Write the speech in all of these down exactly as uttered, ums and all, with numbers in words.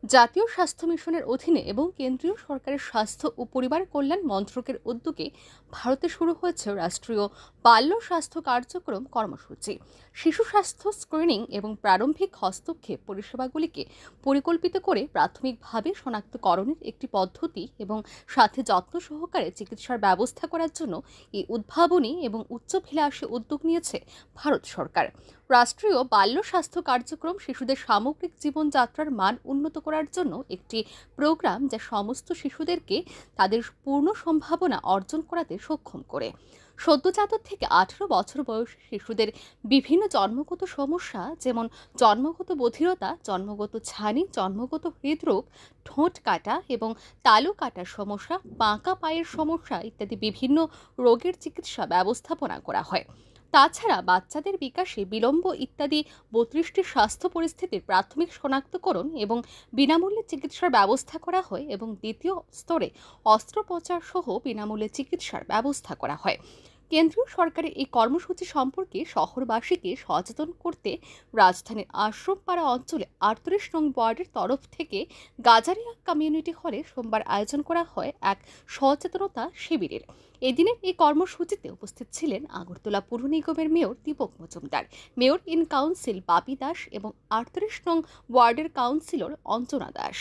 জাতীয় স্বাস্থ্য মিশনের অধীনে এবং কেন্দ্রীয় সরকারের স্বাস্থ্য ও পরিবার কল্যাণ মন্ত্রকের উদ্যোগে ভারতে শুরু হয়েছে রাষ্ট্রীয় বাল্য স্বাস্থ্য কার্যক্রম কর্মসূচি। শিশু স্বাস্থ্য স্ক্রিনিং এবং প্রারম্ভিক হস্তক্ষেপ পরিষেবাগুলিকে পরিকল্পিত করে প্রাথমিকভাবে শনাক্তকরণের একটি পদ্ধতি এবং সাথে যত্ন সহকারে চিকিৎসার ব্যবস্থা করার জন্য এই উদ্ভাবনী এবং উচ্চাভিলাষী উদ্যোগ নিয়েছে ভারত সরকার। রাষ্ট্রীয় বাল্য স্বাস্থ্য কার্যক্রম শিশুদের সামগ্রিক জীবনযাত্রার মান উন্নত করার জন্য একটি প্রোগ্রাম যা সমস্ত শিশুদেরকে তাদের পূর্ণ সম্ভাবনা অর্জন করাতে সক্ষম করে। সদ্যজাত থেকে আঠারো বছর বয়সী শিশুদের বিভিন্ন জন্মগত সমস্যা যেমন জন্মগত বধিরতা, জন্মগত ছানি, জন্মগত হৃদরোগ, ঠোঁট কাটা এবং তালু কাটার সমস্যা, বাঁকা পায়ের সমস্যা ইত্যাদি বিভিন্ন রোগের চিকিৎসা ব্যবস্থাপনা করা হয়। তাছাড়া বাচ্চাদের বিকাশে বিলম্ব ইত্যাদি বত্রিশটি স্বাস্থ্য পরিস্থিতির প্রাথমিক শনাক্তকরণ এবং বিনামূল্যে চিকিৎসার ব্যবস্থা করা হয় এবং দ্বিতীয় স্তরে অস্ত্রোপচার সহ বিনামূল্যে চিকিৎসার ব্যবস্থা করা হয়। কেন্দ্রীয় সরকারের এই কর্মসূচি সম্পর্কে শহরবাসীকে সচেতন করতে রাজধানীর আশ্রমপাড়া অঞ্চলে আটত্রিশ নং ওয়ার্ডের তরফ থেকে গাজারিয়া কমিউনিটি হলে সোমবার আয়োজন করা হয় এক সচেতনতা শিবিরের। এদিনের এই কর্মসূচিতে উপস্থিত ছিলেন আগরতলা পুর নিগমের mayor Dipak Majumdar, mayor in council Bapi Das এবং আটত্রিশ নং ওয়ার্ডের কাউন্সিলর অঞ্জনা দাস।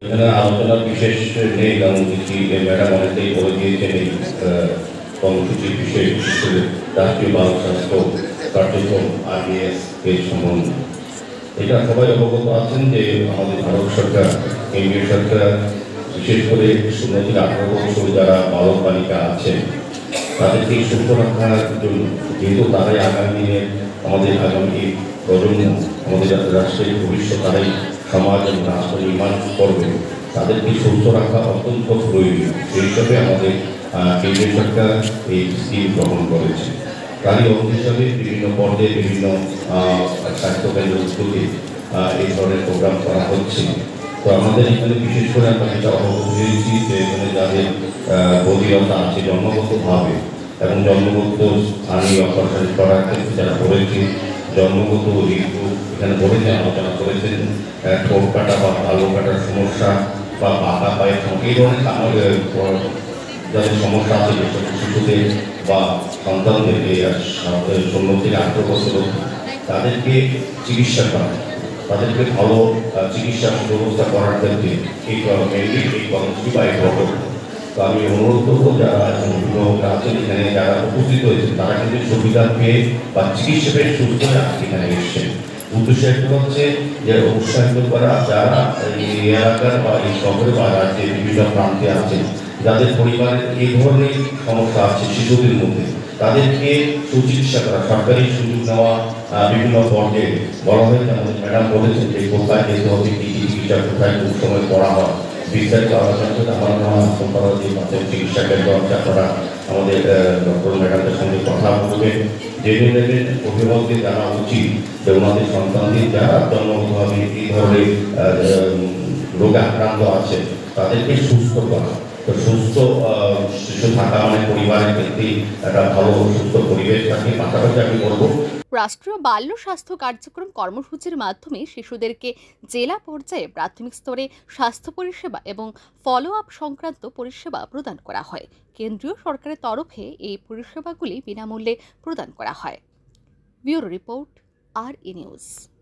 কর্মসূচির বিষয়ে বিশেষ করে রাষ্ট্রীয় বাল স্বাস্থ্য কার্যক্রম আরবিএস এর সম্বন্ধে এটা সবাই অবগত আছেন যে আমাদের ভারত সরকার, কেন্দ্রীয় সরকার বিশেষ করে শূন্য থেকে আঠারো বছর যারা বালক বালিকা আছেন তাদেরকে সুস্থ রাখার জন্য, যেহেতু তারাই আগামী দিনে আমাদের আগামী প্রজন্ম, আমাদের রাষ্ট্রের ভবিষ্যৎ, তারাই সমাজ এবং রাষ্ট্র নির্মাণ করবে, তাদেরকে সুস্থ রাখা অত্যন্ত প্রয়োজনীয়। সেই হিসাবে আমাদের কেন্দ্রীয় সরকার এই স্কিম গ্রহণ করেছে। তারই অংশ হিসাবে বিভিন্ন পর্যায়ে বিভিন্ন স্বাস্থ্যকেন্দ্র উদ্যোগে এই ধরনের প্রোগ্রাম করা হচ্ছে। তো আমাদের এখানে বিশেষ করে আমরা যেটা অবগত হয়েছি যে এখানে যাদের বধিরতা আছে জন্মগতভাবে এবং জন্মগত স্থানীয় অপারেশন করার ক্ষেত্রে যারা করেছে, জন্মগত হৃদরোগ এখানে বলেছে, আলোচনা করেছেন, ঠোঁট কাটা বা ভালো কাটার সমস্যা বা বাঁকা পায়ের সমস্যা, এই ধরনের যাদের সমস্যা আছে যেসব শিশুদের বা সন্তানদের ষোলো থেকে আঠারো বছর তাদেরকে চিকিৎসা করা, তাদেরকে ভালো চিকিৎসা ব্যবস্থা করার ক্ষেত্রে এই মেনলি এই কর্মসূচি বা এই প্রকল্প। তো আমি অনুরোধ করবো যারা অভিভাবক আছেন এখানে যারা উপস্থিত হয়েছেন তারা কিন্তু সুবিধা পেয়ে বা চিকিৎসা পেয়ে সুস্থ হয়ে আজকে এখানে এসছেন। উদ্দেশ্য একটা হচ্ছে যে উৎসাহিত করা যারা এই এলাকার বা এই শহরে বা রাজ্যের বিভিন্ন প্রান্তে আছেন, যাদের পরিবারের এই ধরনের সমস্যা আছে শিশুদের মধ্যে, তাদেরকে সুচিকিৎসা করা, সরকারি সুযোগ নেওয়া বিভিন্ন পর্যায়ে বলা হয়েছে। আমাদের ম্যাডাম বলেছেন যে কোথায় যেতে হবে, কী কী চিকিৎসা কোথায় কোন সময় করা হয়, বিস্তারিত আলোচনা করে আমার করা যে মাধ্যমিক চিকিৎসা কেন্দ্র আছে, আপনারা আমাদের ডক্টর ম্যাডামদের সঙ্গে কথা বলবেন, জেনে নেবেন অভিভাবকদের জানা উচিত যে ওনাদের সন্তানদের যারা জন্মগতভাবে এই ধরনের রোগে আক্রান্ত আছে তাদেরকে সুস্থ করা। তো সুস্থ শিশু থাকা মানে পরিবারের ক্ষেত্রে একটা ভালো সুস্থ পরিবেশ থাকে। পাশাপাশি আমি বলবো রাষ্ট্রীয় বাল্য স্বাস্থ্য কার্যক্রম কর্মসূচির মাধ্যমে শিশুদেরকে জেলা পর্যায়ে প্রাথমিক স্তরে স্বাস্থ্য পরিষেবা এবং ফলো আপ সংক্রান্ত পরিষেবা প্রদান করা হয়। কেন্দ্রীয় সরকারের তরফে এই পরিষেবাগুলি বিনামূল্যে প্রদান করা হয়। Bureau report, R E news.